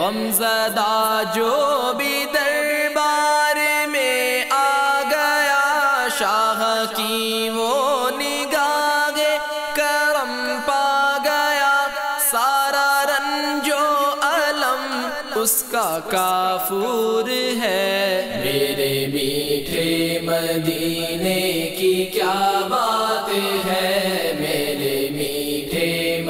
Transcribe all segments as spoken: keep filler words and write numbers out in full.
غمزدہ جو بھی دربار میں آ گیا، شاہ کی وہ نگاہ کرم پا گیا، سارا رنج و الم اس کا کافور ہے۔ میرے میٹھے مدینے کی کیا بات ہے، میرے میٹھے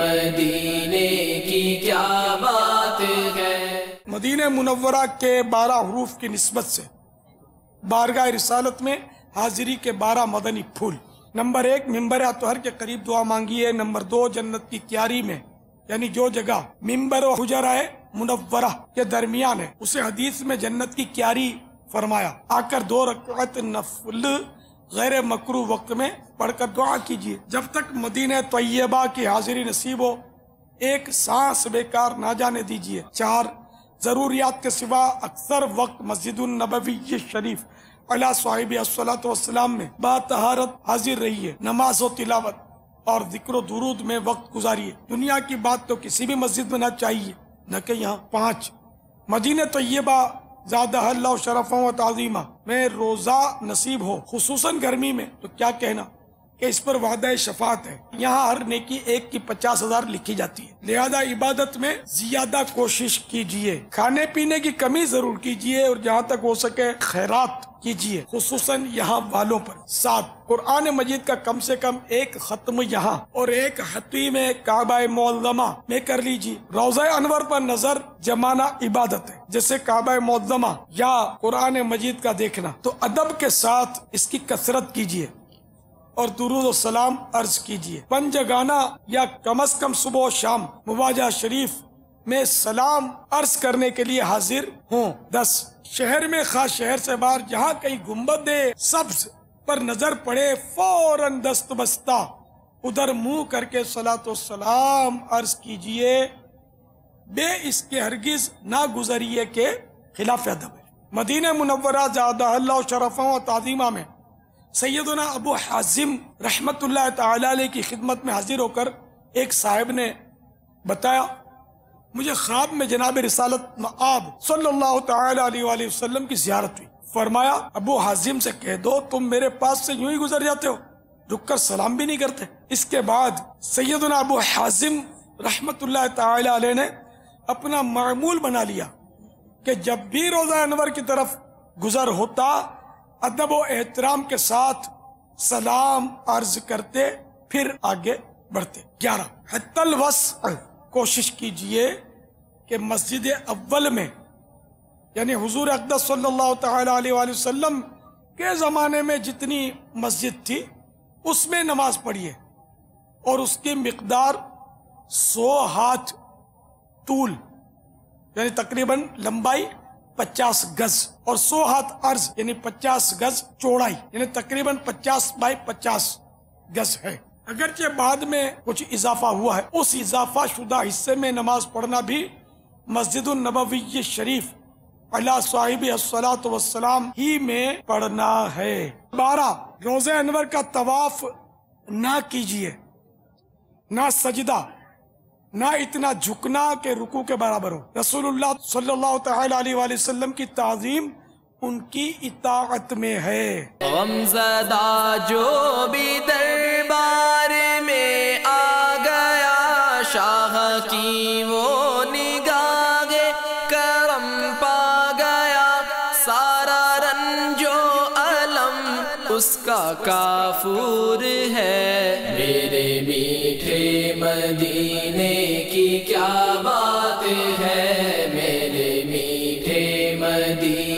مدینے کی کیا بات ہے۔ مدینہ منورہ کے بارہ حروف کی نسبت سے بارگاہ رسالت میں حاضری کے بارہ مدنی پھول۔ نمبر ایک، ممبر اطہر کے قریب دعا مانگی ہے۔ نمبر دو، جنت کی کیاری میں، یعنی جو جگہ ممبر و حجرہ منورہ کے درمیان ہے اسے حدیث میں جنت کی کیاری فرمایا۔ آ کر دو رکعت نفل غیر مکروہ وقت میں پڑھ کر دعا کیجیے۔ جب تک مدینہ طیبہ کی حاضری نصیب ہو ایک سانس بیکار نہ جانے دیجیے۔ چار، ضروریات کے سوا اکثر وقت مسجد النبوی شریف علی صاحب الصلاۃ والسلام میں با طہارت حاضر رہیے۔ نماز و تلاوت اور ذکر و درود میں وقت گزاریے۔ دنیا کی بات تو کسی بھی مسجد میں نہ چاہیے، نہ کہ یہاں۔ پانچ، مدینہ طیبہ زادہ اللہ شرفا و تعظیمہ میں روزہ نصیب ہو، خصوصاً گرمی میں تو کیا کہنا کہ اس پر وعدہ شفاعت ہے۔ یہاں ہر نیکی ایک کی پچاس ہزار لکھی جاتی ہے، لہذا عبادت میں زیادہ کوشش کیجیے۔ کھانے پینے کی کمی ضرور کیجیے اور جہاں تک ہو سکے خیرات کیجیے، خصوصاً یہاں والوں پر۔ سات، قرآن مجید کا کم سے کم ایک ختم یہاں اور ایک حتیم کعبہ معظمہ میں کر لیجیے۔ روضہ انور پر نظر جمانا عبادت ہے، جیسے کعبہ معظمہ یا قرآن مجید کا دیکھنا، تو ادب کے ساتھ اس کی کثرت کیجیے اور درود و سلام عرض کیجیے۔ پنجگانہ یا کم از کم صبح و شام مواجہ شریف میں سلام عرض کرنے کے لیے حاضر ہوں۔ دس، شہر میں خاص شہر سے باہر جہاں کہیں گنبد سبز پر نظر پڑے فوراً دست بستہ ادھر منہ کر کے صلاۃ و سلام عرض کیجیے، بے اس کے ہرگز نہ گزریے کے خلاف ادب ہے۔ مدینہ منورہ زادہ اللہ شرفا و تعظیمہ میں سیدنا ابو حازم رحمت اللہ تعالی علیہ کی خدمت میں حاضر ہو کر ایک صاحب نے بتایا، مجھے خواب میں جناب رسالت مآب صلی اللہ تعالی علیہ وآلہ وسلم کی زیارت ہوئی۔ فرمایا ابو حازم سے کہہ دو تم میرے پاس سے یوں ہی گزر جاتے ہو، رک کر سلام بھی نہیں کرتے۔ اس کے بعد سیدنا ابو حازم رحمت اللہ تعالی علیہ نے اپنا معمول بنا لیا کہ جب بھی روضہ انور کی طرف گزر ہوتا ادب و احترام کے ساتھ سلام عرض کرتے پھر آگے بڑھتے۔ گیارہ، حتی الوسع کوشش کیجئے کہ مسجد اول میں، یعنی حضور اقدس صلی اللہ تعالی علیہ وآلہ وسلم کے زمانے میں جتنی مسجد تھی اس میں نماز پڑھیے، اور اس کی مقدار سو ہاتھ طول یعنی تقریباً لمبائی پچاس گز اور سو ہاتھ عرض یعنی پچاس گز چوڑائی یعنی تقریباً پچاس بائی پچاس گز ہے۔ اگرچہ بعد میں کچھ اضافہ ہوا ہے، اس اضافہ شدہ حصے میں نماز پڑھنا بھی مسجد النبوی شریف علی صاحب الصلاۃ والسلام ہی میں پڑھنا ہے۔ بارہ، روضہ انور کا طواف نہ کیجیے، نہ سجدہ، نہ اتنا جھکنا کہ رکوع کے برابر ہو۔ رسول اللہ صلی اللہ تعالی علیہ وآلہ وسلم کی تعظیم ان کی اطاعت میں ہے۔ غمزدہ جو بھی دربار میں آ گیا، شاہ کی وہ نگاہ کرم پا گیا، سارا رنج و الم اس کا کافور ہے۔ میرے میٹھے مدینے کی کیا بات ہے، میرے میٹھے مدینے